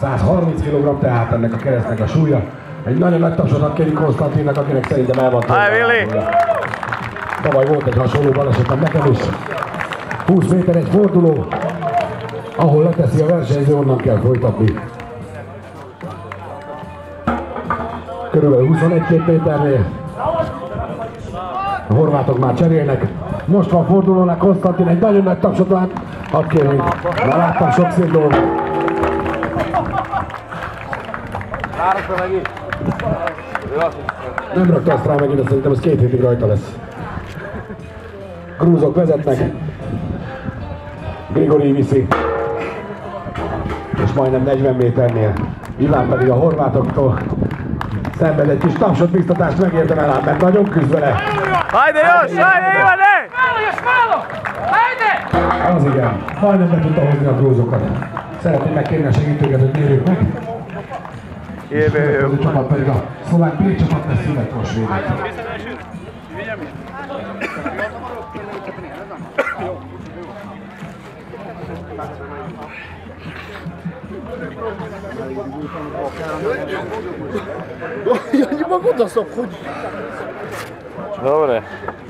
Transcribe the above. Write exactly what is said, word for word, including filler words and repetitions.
százharminc kilogramm tehát ennek a keresztnek a súlya. Egy nagyon nagy tapsot kéri Konstantinnak, akinek szerintem el van tőle. Tavaly volt egy hasonló balesetem nekem is. húsz méter egy forduló, ahol leteszi a versenyző, onnan kell folytatni. Körülbelül huszonegy méternél. A horvátok már cserélnek. Most van fordulónak Konstantin, egy nagyon nagy tapsot van. Hadd kérjünk, már láttam sok szép dolgot. Nem rakta azt rá megint, de szerintem ez két hétig rajta lesz. Grúzok vezetnek. Grigori viszi. És majdnem negyven méternél. Iván pedig a horvátoktól szenved egy kis tapsot, biztatást megérdemel ám, mert nagyon küzd vele. Hajde, Jos! Hajde, Ivane! Málo, Jos, málo! Hajde! Az igen, majdnem be tudta hozni a grúzokat. Szeretném megkérni a segítőket, hogy mérjük meg. Jövő. A csapat pedig a szlovák B csapat lesz Születros védett. Ja nie mogę do sobą chodzić. Dobre.